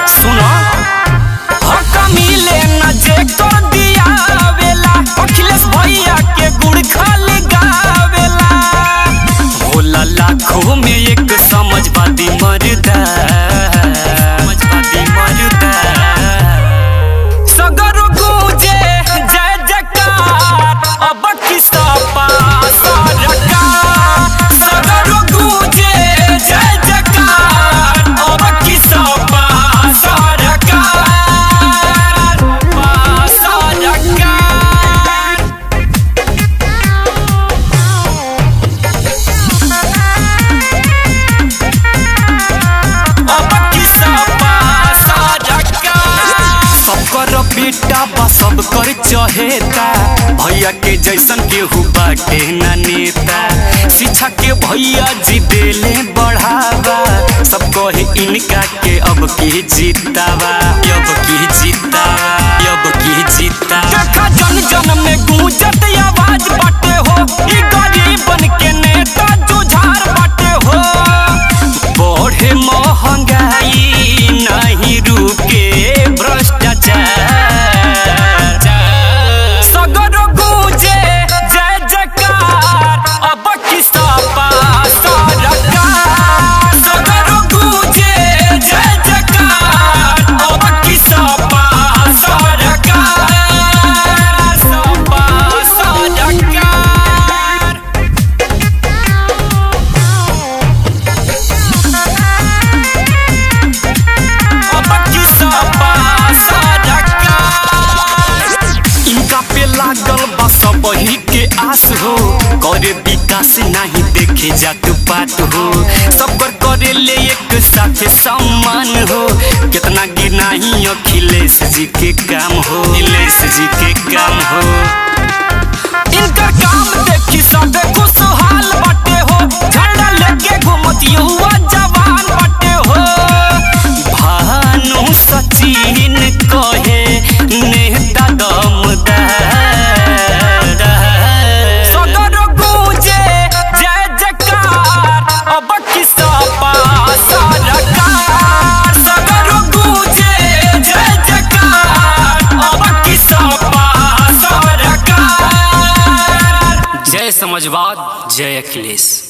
सुनो हक मिले न जे कर दिया वेला अखिलेश भैया के गुड़ खाली गावेला भोला लाखों में एक समझवादी मर्दा सगर गूंजे जय जयकार अब किसा पास सरकार सगर गूंजे जय जयकार अब किसा पास सरकार बेटा बा सब कर चहेता भैया के जैसन केहू बाटे ना नेता शिक्षा के भैया जी देले बढ़ावा सब कहे इनका के अब की जीतावा अब की जीतावा अब की जीतावा देखा जन जन में गूंजत आवाज बाटे हो ई गरीबन के नेता जुझार बाटे हो बढ़े महंगाई नहीं रुके भ्रष्टाचार बही के आस हो करे विकास नहीं देखे जात पात हो सबकर करे ले एक साथ सम्मान हो कितना गिनाही अखिलेश जी के काम हो अखिलेश जी के काम हो इनका काम देखी सब खुशहाल बाटे हो झंडा लेके घूमत युवा जवान बाटे हो भानु सचिन कहे नेता दमदार जय समाजवाद जय अखिलेश।